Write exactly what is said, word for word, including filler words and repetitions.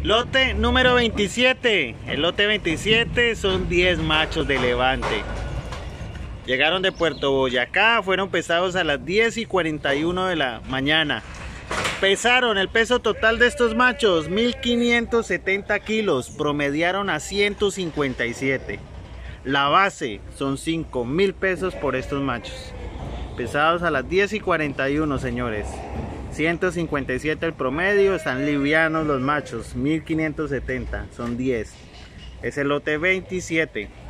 Lote número veintisiete. El lote veintisiete son diez machos de levante. Llegaron de Puerto Boyacá, fueron pesados a las diez y cuarenta y uno de la mañana. Pesaron el peso total de estos machos, mil quinientos setenta kilos, promediaron a ciento cincuenta y siete. La base son cinco mil pesos por estos machos. Pesados a las diez y cuarenta y uno, señores. ciento cincuenta y siete el promedio, están livianos los machos, mil quinientos setenta, son diez. Es el lote veintisiete.